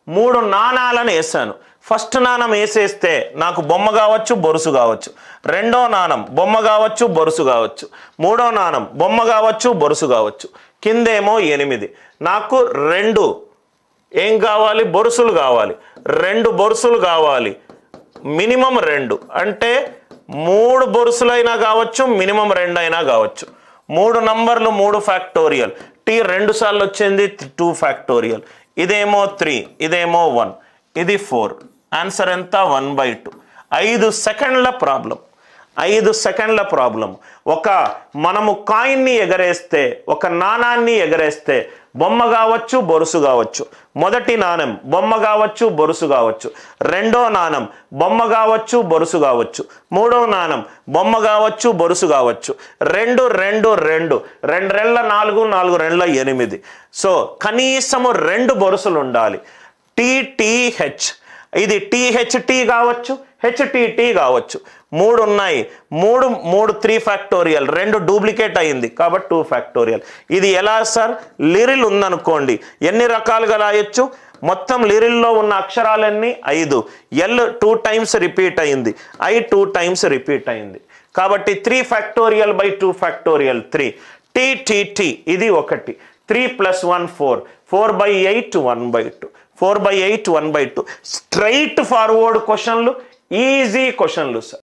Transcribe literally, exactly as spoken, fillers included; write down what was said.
మూడు నాణాలను వేసాను. ఫస్ట్ నాణం వేసేస్తే నాకు బొమ్మ కావచ్చు, బొరుసు కావచ్చు. రెండో నాణం బొమ్మ కావచ్చు, బొరుసు కావచ్చు. మూడో నాణం బొమ్మ కావచ్చు, బొరుసు కావచ్చు. కిందేమో ఎనిమిది. నాకు రెండు ఏం కావాలి? బొరుసులు కావాలి. రెండు బొరుసులు కావాలి, మినిమం రెండు. అంటే మూడు బొరుసులైనా కావచ్చు, మినిమం రెండు అయినా కావచ్చు. మూడు నంబర్లు మూడు ఫ్యాక్టోరియల్. టీ రెండు సార్లు వచ్చింది, టూ ఫ్యాక్టోరియల్. ఇదేమో త్రీ, ఇదేమో వన్, ఇది ఫోర్. ఆన్సర్ ఎంత? One by two. ఐదు సెకండ్ల ప్రాబ్లం. ఐదు సెకండ్ల ప్రాబ్లం. ఒక మనము కాయిన్ని ఎగరేస్తే, ఒక నాణాన్ని ఎగరేస్తే బొమ్మ కావచ్చు, బొరుసు కావచ్చు. మొదటి నాణం బొమ్మ కావచ్చు, బొరుసు కావచ్చు. రెండో నాణం బొమ్మ కావచ్చు, బొరుసు కావచ్చు. మూడో నాణం బొమ్మ కావచ్చు, బొరుసు కావచ్చు. రెండు రెండు రెండు రెండు రెళ్ళ నాలుగు, నాలుగు రెళ్ళ ఎనిమిది. సో కనీసము రెండు బొరుసులు ఉండాలి. టీటీహెచ్, ఇది టీహెచ్టీ కావచ్చు, హెచ్టీటీ కావచ్చు. మూడు ఉన్నాయి. మూడు మూడు త్రీ ఫ్యాక్టోరియల్, రెండు డూప్లికేట్ అయింది కాబట్టి టూ ఫ్యాక్టోరియల్. ఇది ఎలా సార్? లిరిల్ ఉందనుకోండి, ఎన్ని రకాలుగా రాయొచ్చు? మొత్తం లిరిల్లో ఉన్న అక్షరాలన్నీ ఐదు. ఎల్ టూ టైమ్స్ రిపీట్ అయింది, ఐ టూ టైమ్స్ రిపీట్ అయింది. కాబట్టి three factorial by two factorial three. T T T ఇది ఒకటి. Three plus one four. Four by eight one by two. Four by eight one by two. Straight forward క్వశ్చన్లు, easy క్వశ్చన్లు sir.